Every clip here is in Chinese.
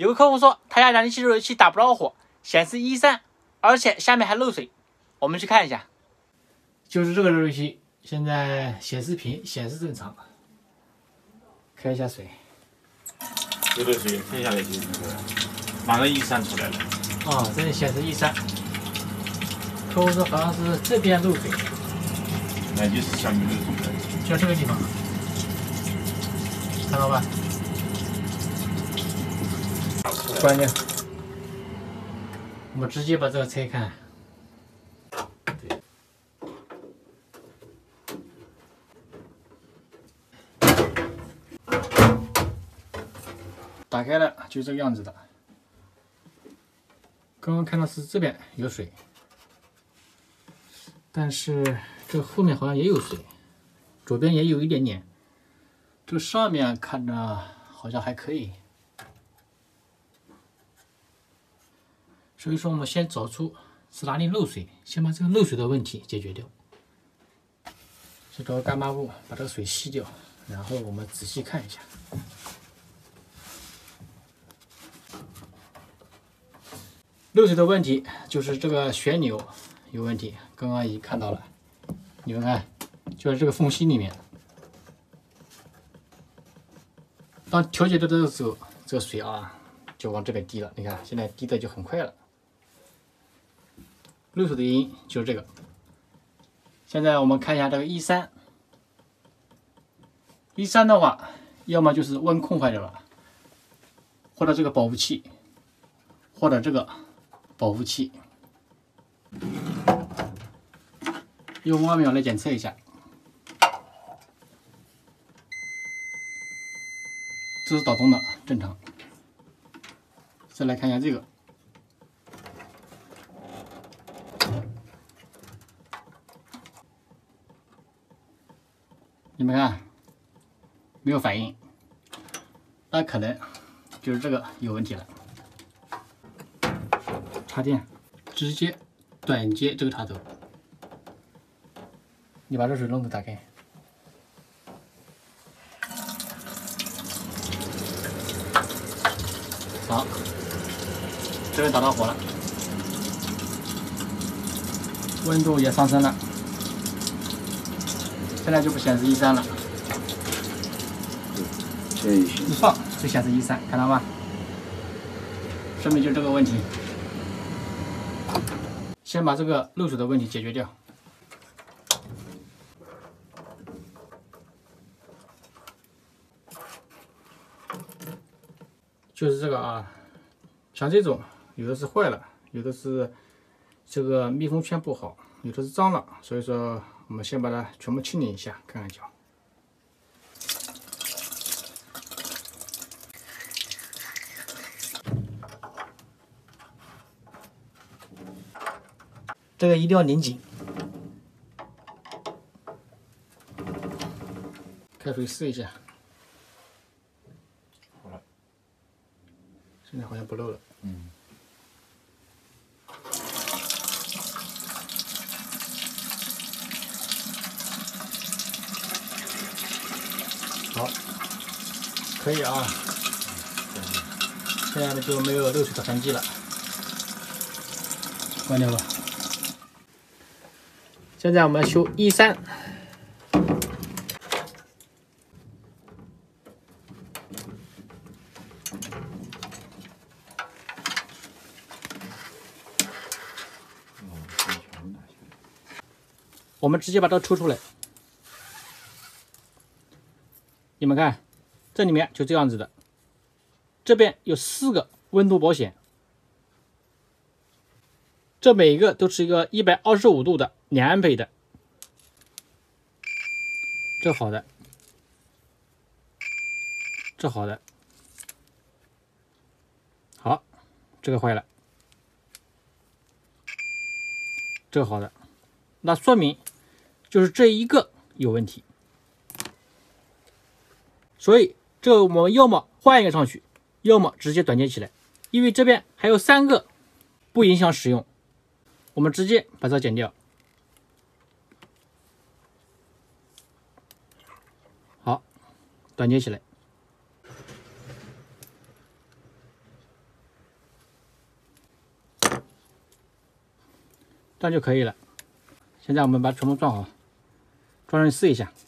有个客户说他家燃气热水器打不着火，显示13，而且下面还漏水。我们去看一下，就是这个热水器，现在显示屏显示正常，开一下水。 这个水开下来就是那个马上13出来了。 哦，这里显示13。客户说好像是这边漏水， 那就是下面漏水了。 就这个地方，看到吧？关键，我们直接把这个拆开。打开了就这个样子的。刚刚看到是这边有水，但是这后面好像也有水，左边也有一点点。这上面看着好像还可以，所以说我们先找出是哪里漏水，先把这个漏水的问题解决掉。先找个干抹布把这个水吸掉，然后我们仔细看一下。漏水的问题就是这个旋钮有问题，刚刚已经看到了，你们看，就在这个缝隙里面。当调节到这个时候，这个水啊就往这边滴了，你看现在滴的就很快了。漏水的原因就是这个。现在我们看一下这个13的话，要么就是温控坏掉了，或者这个保护器，或者这个保护器。用5秒来检测一下，这是导通的，正常。再来看一下这个，你们看没有反应，那可能就是这个有问题了。插电，直接短接这个插头。你把热水龙头打开。好，这边打到火了，温度也上升了，现在就不显示13了。一放就显示13，看到吗？说明就这个问题。先把这个漏水的问题解决掉。就是这个啊，像这种有的是坏了，有的是这个密封圈不好，有的是脏了，所以说我们先把它全部清理一下，看看脚。这个一定要拧紧。开水试一下。 好了。 现在好像不漏了。好，可以啊。现在呢就没有漏水的痕迹了。关掉吧。现在我们修13。我们直接把这个抽出来，你们看，这里面就这样子的，这边有4个温度保险，这每一个都是一个125度的2安培的，这好的，这好的，好，这个坏了，这个好的，那说明就是这一个有问题，所以这我们要么换一个上去，要么直接短接起来，因为这边还有3个不影响使用，我们直接把这剪掉。好，短接起来。 这样就可以了。现在我们把它全部装好，装上去试一下。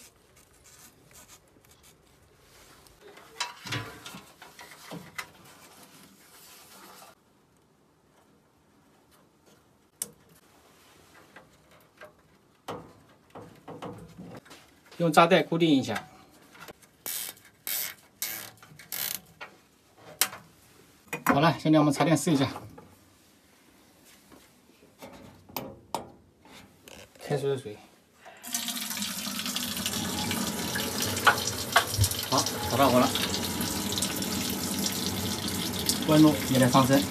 用扎带固定一下。好了，现在我们插电试一下。开水的水。好，炒到火了，温度也在上升，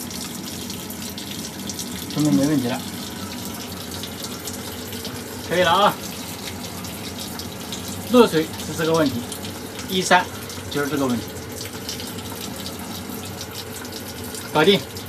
说明没问题了，可以了啊。漏水是这个问题，E3就是这个问题，搞定。